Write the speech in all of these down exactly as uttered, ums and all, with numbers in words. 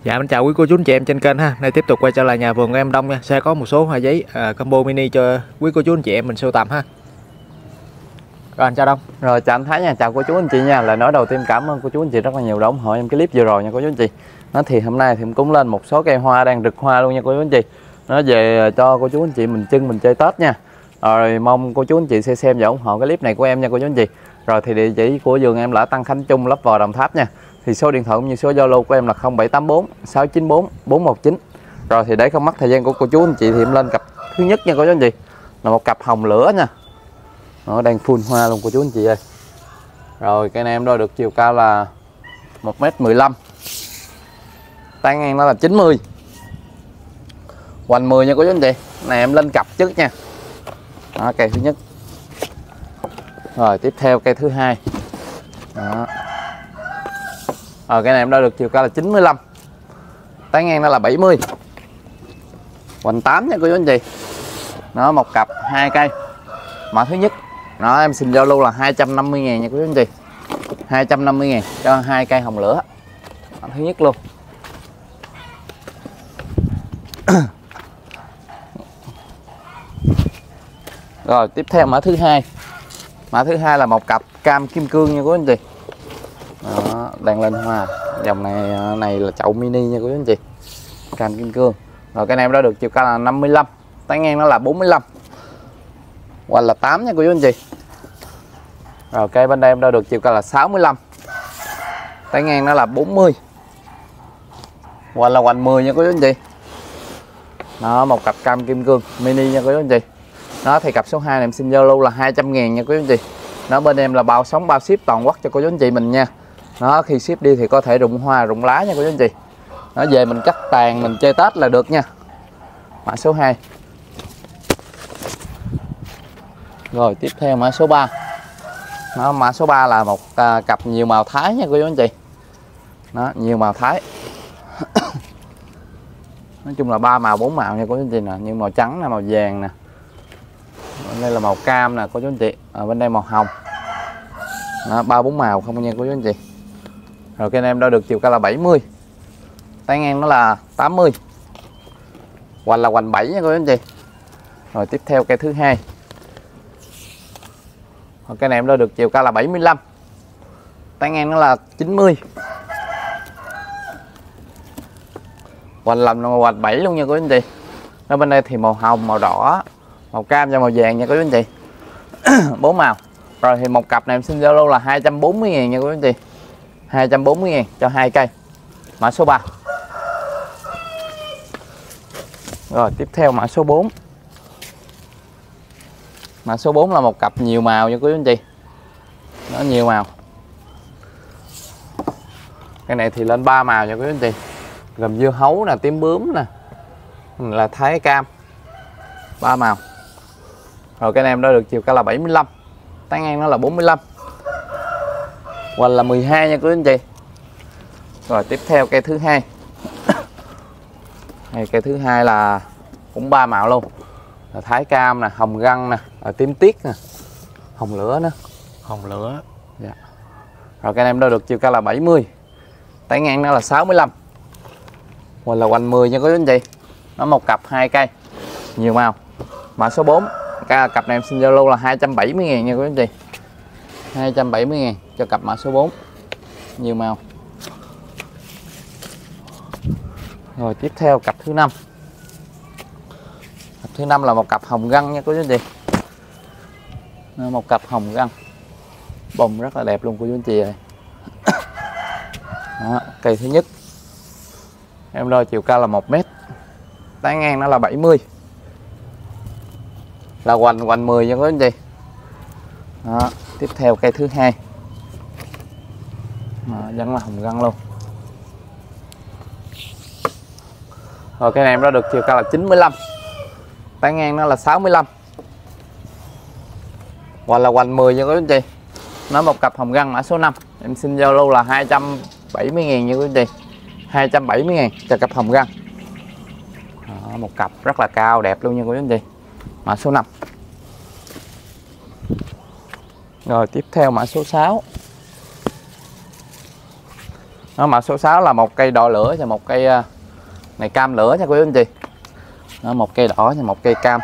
Dạ mình chào quý cô chú anh chị em trên kênh ha. Nay tiếp tục quay trở lại nhà vườn của em Đông nha. Sẽ có một số hoa giấy à, combo mini cho quý cô chú anh chị em mình sưu tầm ha. Rồi anh chào Đông. Rồi chào anh Thái nha, chào cô chú anh chị nha. Lời nói đầu tiên cảm ơn cô chú anh chị rất là nhiều đã ủng hộ em cái clip vừa rồi nha cô chú anh chị. Nó thì hôm nay thì em cũng lên một số cây hoa đang rực hoa luôn nha cô chú anh chị. Nó về cho cô chú anh chị mình trưng mình chơi Tết nha. Rồi mong cô chú anh chị sẽ xem và ủng hộ cái clip này của em nha cô chú anh chị. Rồi thì địa chỉ của vườn em là Tân Khánh Trung, Lấp Vò, Đồng Tháp nha. Thì số điện thoại cũng như số Zalo của em là không bảy tám bốn sáu chín bốn bốn một chín. Rồi thì để không mất thời gian của cô chú anh chị thì em lên cặp thứ nhất nha cô chú anh chị. Là một cặp hồng lửa nha. Nó đang full hoa luôn cô chú anh chị ơi. Rồi cây này em đo được chiều cao là một mét mười lăm. Tán ngang nó là chín mươi. Hoành mười nha cô chú anh chị. Này em lên cặp trước nha. Đó, cây thứ nhất. Rồi tiếp theo cây thứ hai. Đó. Rồi cây này em đo được chiều cao là chín mươi lăm. Tán ngang nó là bảy mươi. Hoành tám nha cô chú anh chị. Nó một cặp hai cây. Mã thứ nhất. Đó em xin giao lưu là hai trăm năm mươi ngàn nha quý anh chị. hai trăm năm mươi ngàn cho hai cây hồng lửa. Mã thứ nhất luôn. Rồi tiếp theo mã thứ hai. Mã thứ hai là một cặp cam kim cương nha quý anh chị. Đó, đang lên hoa. Dòng này này là chậu mini nha quý anh chị. Cam kim cương. Rồi cái này em đã được chiều cao là năm mươi lăm. Tán ngang nó là bốn mươi lăm. Hoặc là tám nha cô chú anh chị. Rồi cây bên đây em đo được chiều cao là sáu mươi lăm. Tán ngang nó là bốn mươi. Hoặc là hoành mười nha cô chú anh chị. Đó một cặp cam kim cương mini nha cô chú anh chị. Đó thì cặp số hai này em xin giao lưu là hai trăm ngàn nha cô chú anh chị. Đó bên em là bao sóng bao ship toàn quốc cho cô chú anh chị mình nha. Đó khi ship đi thì có thể rụng hoa rụng lá nha cô chú anh chị. Nó về mình cắt tàn mình chơi Tết là được nha. Mã số hai. Rồi tiếp theo mã số ba. Đó, mã số ba là một à, cặp nhiều màu Thái nha cô chú anh chị. Đó, nhiều màu Thái. Nói chung là ba màu bốn màu nha cô chú anh chị nè, như màu trắng nè, màu vàng nè. Bên đây là màu cam nè cô chú anh chị. Ở bên đây màu hồng. Đó, ba bốn màu không nha cô chú anh chị. Rồi cái này em đo được chiều cao là bảy mươi. Tán ngang nó là tám mươi. Hoành là hoành bảy nha cô chú anh chị. Rồi tiếp theo cây thứ hai. Cái này em đo được chiều cao là bảy mươi lăm. Tán ngang nó là chín mươi. Hoành làm là hoành bảy luôn nha cô anh chị. Ở bên đây thì màu hồng, màu đỏ, màu cam và màu vàng nha cô anh chị. Bốn màu. Rồi thì một cặp này em xin giao lưu là hai trăm bốn mươi ngàn nha cô anh chị. hai trăm bốn mươi ngàn cho hai cây. Mã số ba. Rồi tiếp theo mã số bốn. Mã số bốn là một cặp nhiều màu nha quý anh chị. Nó nhiều màu. Cái này thì lên ba màu nha quý anh chị. Gồm dưa hấu nè, tím bướm nè, là thái cam. Ba màu. Rồi cái này em đã được chiều cao là bảy mươi lăm. Tán ngang nó là bốn mươi lăm. Hoặc là mười hai nha quý anh chị. Rồi tiếp theo cây thứ hai. Cây thứ hai là cũng ba màu luôn. Là thái cam nè, hồng găng nè, ở tím tiết nè, hồng lửa nữa. Hồng lửa. Dạ. Rồi cái này em đo được chiều cao là bảy mươi. Tán ngang nó là sáu mươi lăm. Hoặc là hoành mười nha cô chú anh chị. Nó một cặp hai cây. Nhiều màu. Mã số bốn. Cái cặp này em xin giao lưu là hai trăm bảy mươi ngàn nha cô chú anh chị. hai trăm bảy mươi ngàn cho cặp mã số bốn. Nhiều màu. Rồi tiếp theo cặp thứ năm. Cặp thứ năm là một cặp hồng găng nha cô chú anh chị. Một cặp hồng găng. Bông rất là đẹp luôn cô chú anh chị ơi. Đó, cây thứ nhất. Em đo chiều cao là một mét. Tán ngang nó là bảy mươi. Là hoành hoành mười nha cô chú anh chị. Đó, tiếp theo cây thứ hai. Đó, vẫn là hồng găng luôn. Rồi cây này em đo được chiều cao là chín mươi lăm. Tán ngang nó là sáu mươi lăm. Hoặc là hoành mười nha quý anh chị. Nó một cặp hồng găng mã số năm. Em xin giao lưu là hai trăm bảy mươi ngàn nha quý anh chị. hai trăm bảy mươi ngàn cho cặp hồng găng. Đó, một cặp rất là cao đẹp luôn nha quý anh chị. Mã số năm. Rồi tiếp theo mã số sáu. Nó mã số sáu là một cây đỏ lửa và một cây này cam lửa nha cô chú anh chị. Đó, một cây đỏ và một cây cam.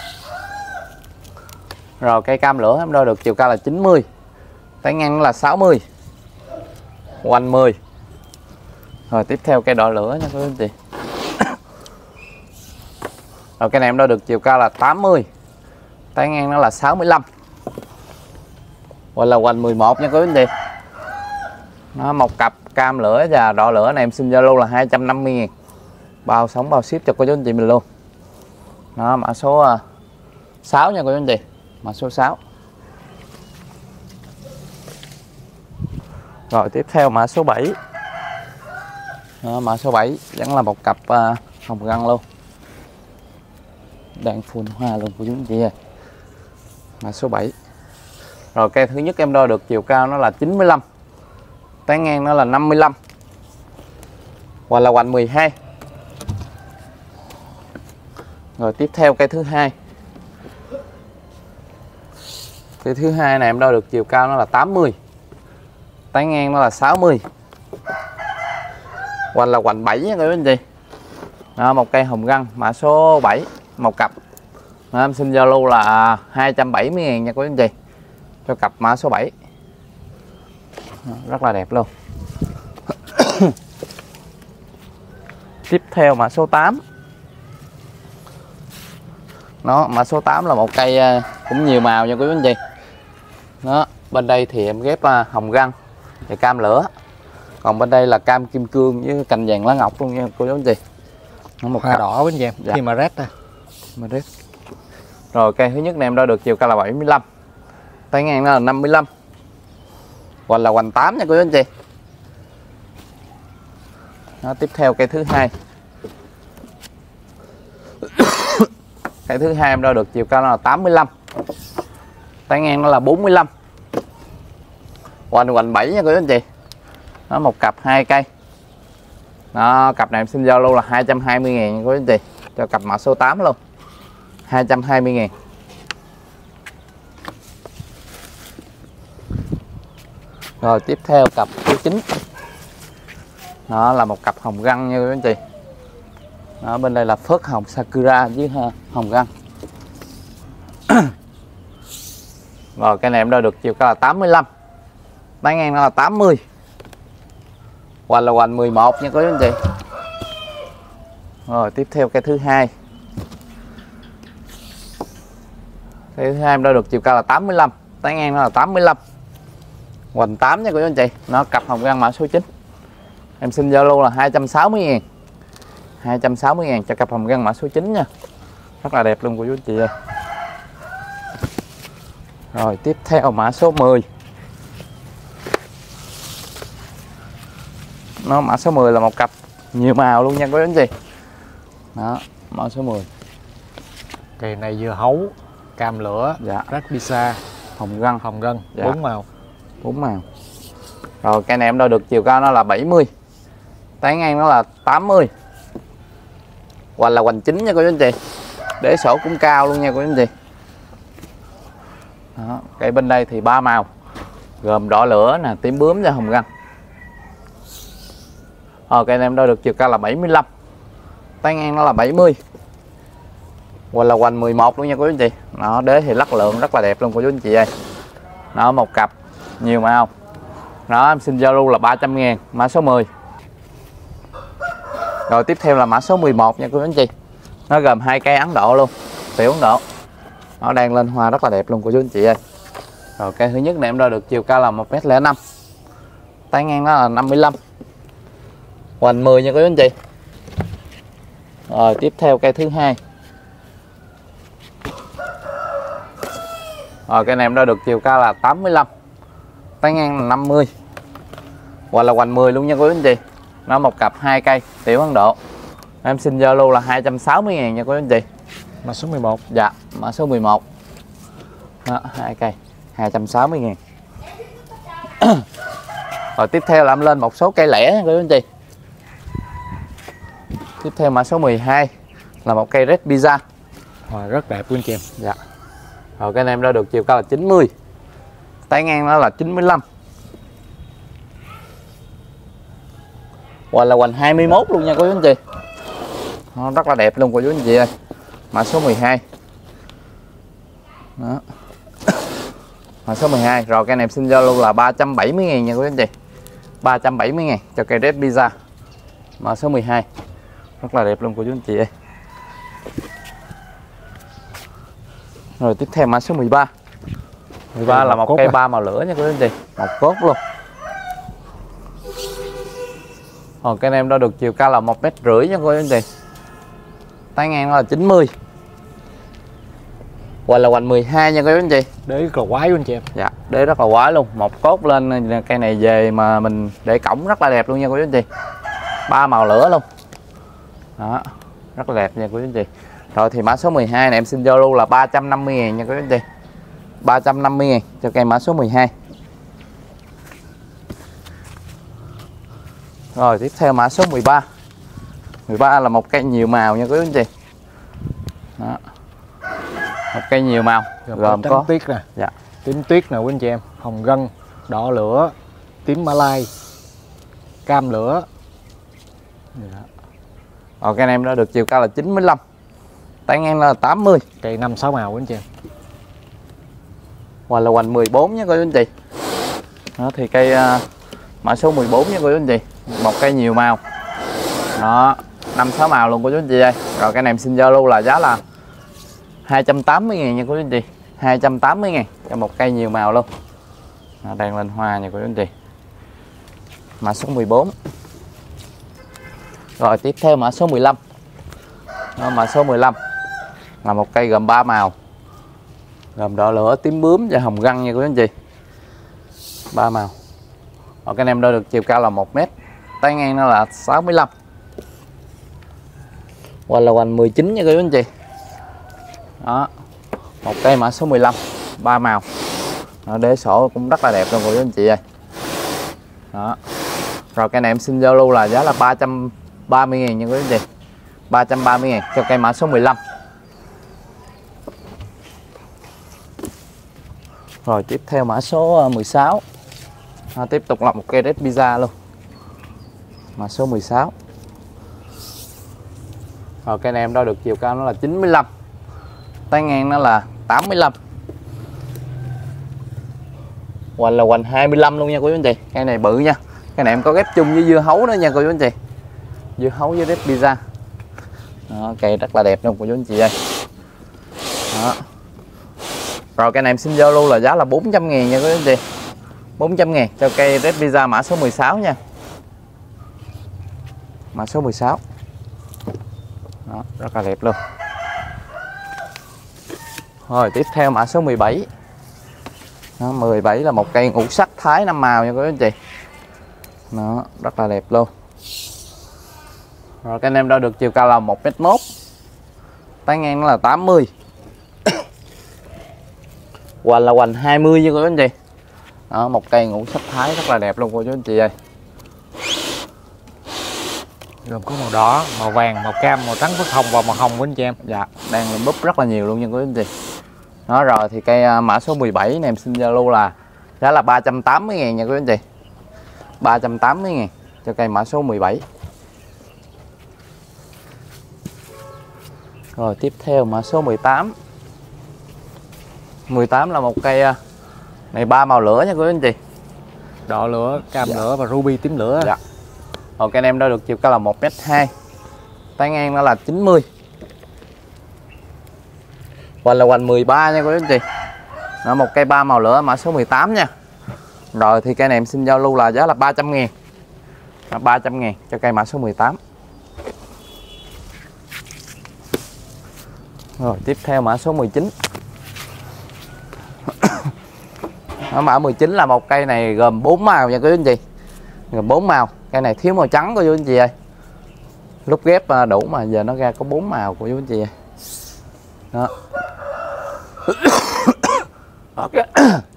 Rồi cây cam lửa em đo được chiều cao là chín mươi, tán ngang là sáu mươi, quanh mười. Rồi tiếp theo cây đỏ lửa nha cô chú anh chị. Rồi cây này em đo được chiều cao là tám mươi, tán ngang nó là sáu mươi lăm, hoặc là hoành mười một nha cô chú anh chị. Nó một cặp cam lửa và đỏ lửa này em xin Zalo là hai trăm năm mươi ngàn, bao sống bao ship cho cô chú anh chị mình luôn. Đó, mã số sáu nha cô chú anh chị, mã số sáu. Rồi tiếp theo mã số bảy. Đó, mã số bảy vẫn là một cặp uh, hồng găng luôn, đang phun hoa luôn cô chú anh chị ơi. Mã số bảy. Rồi cây thứ nhất em đo được chiều cao nó là chín mươi lăm, tán ngang nó là năm mươi lăm, hoặc là hoành mười hai. Rồi tiếp theo cây thứ hai. Cây thứ hai này em đo được chiều cao nó là tám mươi, tán ngang nó là sáu mươi, hoành là hoành bảy nha các anh chị. Đó, một cây hồng găng mã số bảy, một cặp. Đó, em xin Zalo là hai trăm bảy mươi ngàn nha các anh chị, cho cặp mã số bảy. Đó, rất là đẹp luôn. Tiếp theo mã số tám. Đó, mã số tám là một cây cũng nhiều màu nha quý anh chị. Đó, bên đây thì em ghép hồng găng và cam lửa. Còn bên đây là cam kim cương với cành vàng lá ngọc luôn nha cô chú anh chị. Nó một hoa đỏ bên em dạ. Khi mà rét đây. Mà rét. Rồi cây thứ nhất này em đo được chiều cao là bảy mươi lăm, tán ngang nó là năm mươi lăm, hoặc là hoành tám nha cô chú anh chị. Đó, tiếp theo cây thứ hai. Cây thứ hai em đo được chiều cao nó là tám mươi lăm, tán ngang nó là bốn mươi lăm, hoành hoành bảy nha cô chú anh chị. Nó một cặp hai cây. Đó, cặp này em xin Zalo là hai trăm hai mươi ngàn nha cô chú anh chị, cho cặp mã số tám luôn, hai trăm hai mươi ngàn. Rồi tiếp theo cặp thứ chín. Đó là một cặp hồng găng nha quý anh chị. Đó, bên đây là phớt hồng Sakura với hồng găng. Rồi cái này em đo được chiều cao là tám mươi lăm, tán ngang nó là tám mươi, hoành là hoành mười một nha quý anh chị. Rồi tiếp theo cây thứ hai. Cây thứ hai em đo được chiều cao là tám mươi lăm, tán ngang nó là tám mươi lăm, hoành tám nha quý anh chị. Nó cặp hồng găng mã số chín. Em xin Zalo là hai trăm sáu mươi ngàn, hai trăm sáu mươi ngàn cho cặp hồng găng mã số chín nha. Rất là đẹp luôn của chú anh chị ơi. Rồi tiếp theo mã số mười. Nó mã số mười là một cặp nhiều màu luôn nha quý anh chị. Đó, mã số mười. Cây này dưa hấu, cam lửa, dạ, rắc pizza, hồng găng, hồng găng, dạ, bốn màu. bốn màu. Rồi cây này em đo được chiều cao nó là bảy mươi, tán ngang nó là tám mươi, hoành là hoành chín nha cô chú anh chị. Đế sổ cũng cao luôn nha cô chú anh chị. Đó, cây bên đây thì ba màu, gồm đỏ lửa nè, tím bướm và hồng găng. Rồi cây này em đo được chiều cao là bảy mươi lăm, tán ngang nó là bảy mươi, hoành là hoành mười một luôn nha cô chú anh chị. Nó đế thì lắc lượng rất là đẹp luôn cô chú anh chị ơi. Nó một cặp nhiều màu. Đó, em xin Zalo là ba trăm ngàn, mã số mười. Rồi tiếp theo là mã số mười một nha cô chú anh chị. Nó gồm hai cây Ấn Độ luôn, tiểu Ấn Độ. Nó đang lên hoa rất là đẹp luôn cô chú anh chị ơi. Rồi cây thứ nhất này em đo được chiều cao là một mét lẻ năm, tán ngang nó là năm mươi lăm, hoành mười nha cô chú anh chị. Rồi tiếp theo cây thứ hai. Rồi cây này em đo được chiều cao là tám mươi lăm, tán ngang là năm mươi, hoành là hoành mười luôn nha cô chú anh chị. Nó một cặp hai cây tiểu Ấn Độ. Em xin Zalo là hai trăm sáu mươi ngàn nha cô chú anh chị. Mã số mười một. Dạ, mã số mười một. Đó, hai cây hai trăm sáu mươi ngàn. Rồi tiếp theo là em lên một số cây lẻ nha cô chú anh chị. Tiếp theo mã số mười hai là một cây Red Pizza. Hoa rất đẹp của anh chị em. Dạ. Rồi cái này em đo được chiều cao là chín mươi, tán ngang nó là chín mươi lăm, Hoành là hoành hai mươi mốt luôn nha cô chú anh chị. Nó rất là đẹp luôn cô chú anh chị ơi. Mã số mười hai. Đó. Mã số mười hai. Rồi cây này em xin giao lưu là ba trăm bảy mươi ngàn nha cô chú anh chị. ba trăm bảy mươi ngàn cho cây Red Pizza. Mã số mười hai. Rất là đẹp luôn cô chú anh chị ơi. Rồi tiếp theo mã số mười ba. mười ba là một cây ba màu lửa nha cô chú anh chị. Một cốt luôn. Còn cây này em đo được chiều cao là một mét rưỡi nha cô chú anh chị. Tán ngang nó là chín mươi. Hoành là hoành mười hai nha cô chú anh chị. Đế rất là quái luôn chị em. Dạ, đế rất là quái luôn. Một cốt lên cây này về mà mình để cổng rất là đẹp luôn nha cô chú anh chị. Ba màu lửa luôn. Đó, rất là đẹp nha cô chú anh chị. Rồi thì mã số mười hai này em xin giao lưu là ba trăm năm mươi ngàn nha cô chú anh chị. ba trăm năm mươi ngàn cho cây mã số mười hai. Rồi tiếp theo mã số mười ba. mười ba là một cây nhiều màu nha quý anh chị. Đó. Một cây nhiều màu gồm, gồm có có tuyết nè, dạ. tím tuyết nè quý anh chị em, hồng gân, đỏ lửa, tím Malai, cam lửa. Dạ. Rồi cây này em đã được chiều cao là chín mươi lăm, tán ngang là tám mươi. Cây năm sáu màu quý anh chị em. Hoành là hoành mười bốn nha cô chú anh chị. Đó thì cây uh, mã số mười bốn nha cô chú anh chị. Một cây nhiều màu. Đó, năm sáu màu luôn cô chú anh chị ơi. Rồi cây này em xin giao lưu là giá là hai trăm tám mươi ngàn nha cô chú anh chị. hai trăm tám mươi ngàn cho một cây nhiều màu luôn. Đó, đang lên hoa nha cô chú anh chị. Mã số mười bốn. Rồi tiếp theo mã số mười lăm. Đó, mã số mười lăm là một cây gồm ba màu. Gồm đỏ lửa, tím bướm và hồng găng nha cô chú anh chị. Ba màu. Ở cái em đo được chiều cao là một mét, tán ngang nó là sáu mươi lăm. Hoành là hoành mười chín nha cô chú anh chị. Đó. Một cây mã số mười lăm, ba màu. Đó, đế sổ cũng rất là đẹp luôn cô chú anh chị ơi. Đó. Rồi cây này em xin giao lưu là giá là ba trăm ba mươi ngàn nha cô chú anh chị. ba trăm ba mươi ngàn cho cây mã số mười lăm. Rồi tiếp theo mã số mười sáu. À, tiếp tục là một cây Red Pizza luôn. Mã số mười sáu. Rồi cây này em đo được chiều cao nó là chín mươi lăm, tán ngang nó là tám mươi lăm. Hoành là hoành hai mươi lăm luôn nha cô chú anh chị. Cây này bự nha. Cây này em có ghép chung với dưa hấu nữa nha cô chú anh chị. Dưa hấu với Red Pizza. Đó, cây rất là đẹp luôn cô chú anh chị ơi. Đó. Rồi cây này em xin giao lưu là giá là bốn trăm ngàn nha cô chú anh chị. bốn trăm ngàn cho cây Red Pizza mã số mười sáu nha. Mã số mười sáu. Đó, rất là đẹp luôn. Rồi tiếp theo mã số mười bảy. Đó, mười bảy là một cây ngũ sắc thái năm màu nha cô chú anh chị. Đó, rất là đẹp luôn. Rồi cây em đo được chiều cao là một mét một, tán ngang nó là tám mươi. Hoành là hoành hai mươi nha cô chú anh chị. Đó, một cây ngũ sắc thái rất là đẹp luôn cô chú anh chị ơi. Gồm có màu đỏ, màu vàng, màu cam, màu trắng phất hồng và màu hồng của anh chị em. Dạ, đang lên búp rất là nhiều luôn nha cô chú anh chị. Đó rồi thì cây mã số mười bảy này em xin giao lưu là giá là ba trăm tám mươi ngàn nha cô chú anh chị. ba trăm tám mươi ngàn cho cây mã số mười bảy. Rồi tiếp theo mã số mười tám. mười tám là một cây này ba màu lửa nha cô chú anh chị. Đỏ lửa, cam dạ. lửa và ruby tím lửa. Dạ. Rồi cây em đã được chiều cao là một mét hai, tán ngang nó là chín mươi. Hoành là hoành mười ba nha cô chú anh chị. Đó, một cây ba màu lửa mã số mười tám nha. Rồi thì cây này em xin giao lưu là giá là ba trăm ngàn. ba trăm ngàn cho cây mã số mười tám. Rồi tiếp theo mã số mười chín. Đó, mã mười chín là một cây này gồm bốn màu nha cô chú anh chị. Gồm bốn màu. Cây này thiếu màu trắng cô chú anh chị ơi. Lúc ghép đủ mà giờ nó ra có bốn màu cô chú anh chị ơi. Đó. Okay.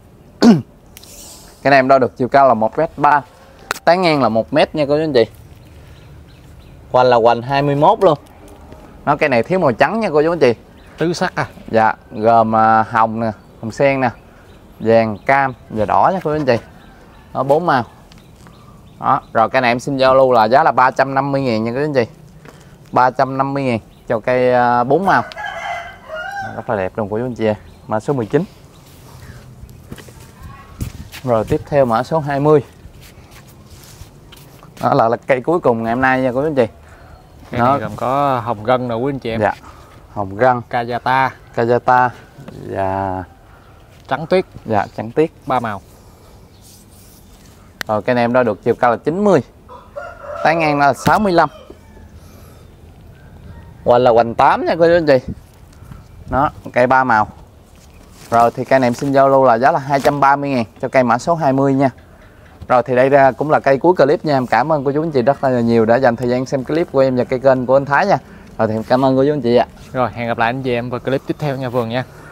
Cái này em đo được chiều cao là một mét ba, tán ngang là một mét nha cô chú anh chị. Hoành là hoành hai mươi mốt luôn. Nó cây này thiếu màu trắng nha cô chú anh chị. Tứ sắc à? Dạ, gồm uh, hồng nè, hồng sen nè, vàng, cam và đỏ nha cô chú anh chị. Đó, bốn màu. Đó, rồi cây này em xin giao lưu là giá là ba trăm năm mươi ngàn nha quý anh chị. ba trăm năm mươi ngàn cho cây bốn màu. Rất là đẹp luôn của chú anh chị. Mã số mười chín. Rồi tiếp theo mã số hai mươi. Đó là, là cây cuối cùng ngày hôm nay nha quý anh chị. Cây này gồm có hồng gân nè quý anh chị em. Dạ. Hồng gân, Kajata, Kajata và trắng tuyết. Dạ, trắng tuyết ba màu. Rồi cây này em đo được chiều cao là chín mươi. Tán ngang là sáu mươi lăm. Hoành là hoành tám nha quý anh chị. Đó, cây ba màu. Rồi thì cây này em xin giao lưu là giá là hai trăm ba mươi ngàn cho cây mã số hai mươi nha. Rồi thì đây ra cũng là cây cuối clip nha. Em cảm ơn cô chú anh chị rất là nhiều đã dành thời gian xem clip của em và cây kênh của anh Thái nha. Rồi thì em cảm ơn cô chú anh chị ạ. Rồi hẹn gặp lại anh chị em vào clip tiếp theo nha vườn nha.